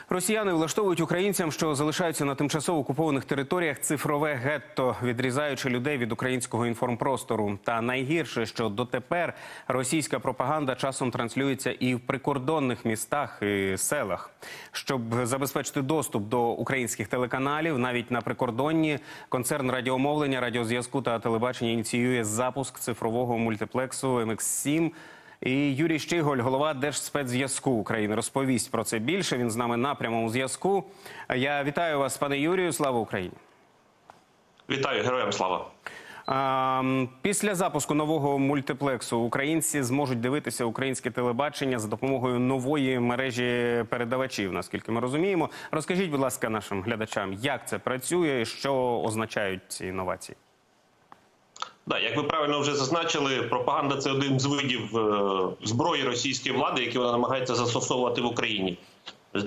Росіяни влаштовують українцям, що залишаються на тимчасово окупованих територіях, цифрове гетто, відрізаючи людей від українського інформпростору. Та найгірше, що дотепер російська пропаганда часом транслюється і в прикордонних містах і селах. Щоб забезпечити доступ до українських телеканалів, навіть на прикордонні, концерн радіомовлення, радіозв'язку та телебачення ініціює запуск цифрового мультиплексу MX7. І Юрій Щиголь, голова Держспецзв'язку України, розповість про це більше. Він з нами на прямому зв'язку. Я вітаю вас, пане Юрію. Слава Україні! Вітаю, героям слава! Після запуску нового мультиплексу українці зможуть дивитися українське телебачення за допомогою нової мережі передавачів, наскільки ми розуміємо. Розкажіть, будь ласка, нашим глядачам, як це працює і що означають ці інновації? Так, як ви правильно вже зазначили, пропаганда – це один з видів зброї російської влади, які вона намагається застосовувати в Україні. З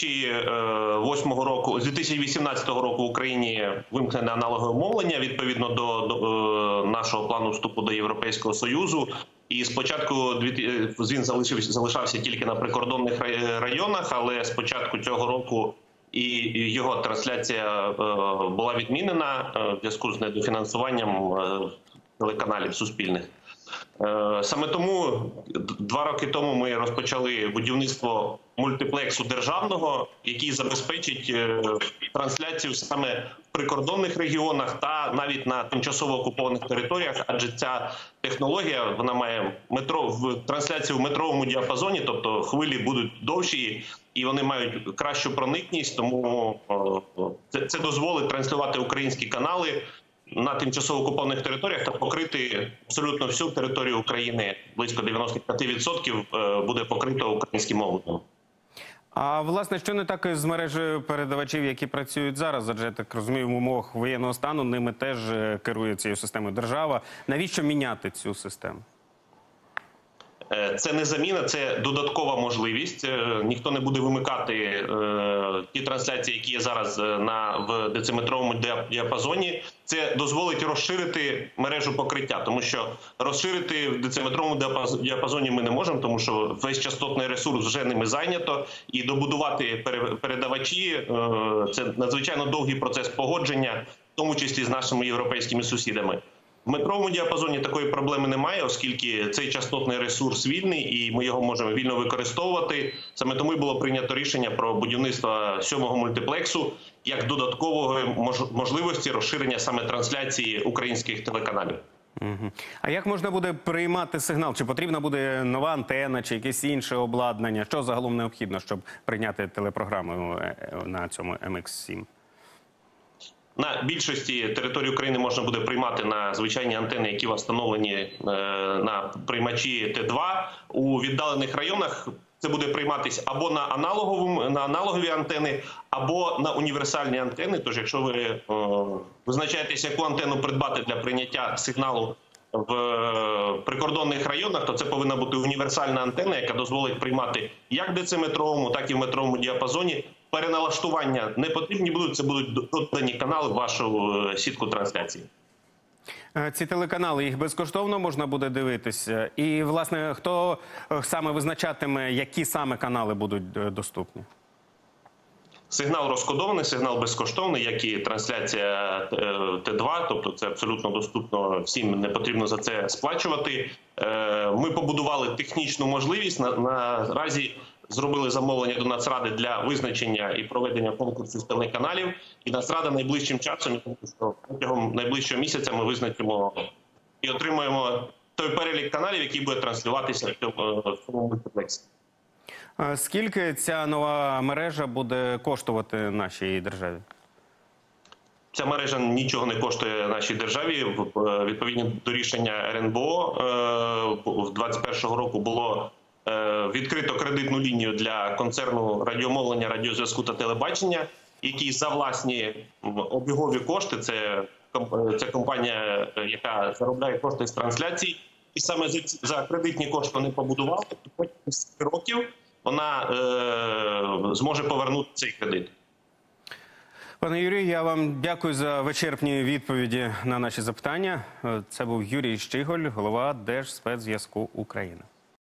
2018 року в Україні вимкнене аналогове мовлення відповідно до нашого плану вступу до Європейського Союзу. І спочатку він залишався тільки на прикордонних районах, але з початку цього року і його трансляція була відмінена в зв'язку з недофінансуванням телеканалів суспільних. Саме тому 2 роки тому ми розпочали будівництво мультиплексу державного, який забезпечить трансляцію саме в прикордонних регіонах та навіть на тимчасово окупованих територіях, адже ця технологія, вона має трансляцію в метровому діапазоні, тобто хвилі будуть довші і вони мають кращу проникність, тому це дозволить транслювати українські канали на тимчасово окупованих територіях та покрити абсолютно всю територію України. Близько 95% буде покрито українським мовленням. А, власне, що не так з мережею передавачів, які працюють зараз? Адже, я так розумію, в умовах воєнного стану ними теж керує цією системою держава. Навіщо міняти цю систему? Це не заміна, це додаткова можливість. Ніхто не буде вимикати ті трансляції, які є зараз в дециметровому діапазоні. Це дозволить розширити мережу покриття, тому що розширити в дециметровому діапазоні ми не можемо, тому що весь частотний ресурс вже ними зайнято. І добудувати передавачі – це надзвичайно довгий процес погодження, в тому числі з нашими європейськими сусідами. В метровому діапазоні такої проблеми немає, оскільки цей частотний ресурс вільний і ми його можемо вільно використовувати. Саме тому і було прийнято рішення про будівництво 7-го мультиплексу як додаткової можливості розширення саме трансляції українських телеканалів. А як можна буде приймати сигнал? Чи потрібна буде нова антена, чи якесь інше обладнання? Що загалом необхідно, щоб прийняти телепрограму на цьому MX7? На більшості території України можна буде приймати на звичайні антени, які встановлені на приймачі Т2. У віддалених районах це буде прийматися або на аналогові антени, або на універсальні антени. Тож, якщо ви визначаєтесь, яку антенну придбати для прийняття сигналу в прикордонних районах, то це повинна бути універсальна антенна, яка дозволить приймати як в дециметровому, так і в метровому діапазоні. Переналаштування не потрібні будуть, це будуть додані канали в вашу сітку трансляції. Ці телеканали, їх безкоштовно можна буде дивитися? І, власне, хто саме визначатиме, які саме канали будуть доступні? Сигнал розкодований, сигнал безкоштовний, як і трансляція Т2, тобто це абсолютно доступно всім, не потрібно за це сплачувати. Ми побудували технічну можливість, наразі зробили замовлення до Нацради для визначення і проведення конкурсів з телеканалів. І Нацрада найближчим часом, протягом найближчого місяця ми визначимо і отримаємо той перелік каналів, який буде транслюватися в цьому мультиплексі. Скільки ця нова мережа буде коштувати нашій державі? Ця мережа нічого не коштує нашій державі. Відповідно до рішення РНБО з 2021 року було відкрито кредитну лінію для концерну радіомовлення, радіозв'язку та телебачення, який за власні обігові кошти, це компанія, яка заробляє кошти з трансляцій, і саме за кредитні кошти вони побудували, і потім з 7 років вона зможе повернути цей кредит. Пане Юрію, я вам дякую за вичерпні відповіді на наші запитання. Це був Юрій Щиголь, голова Держспецзв'язку України.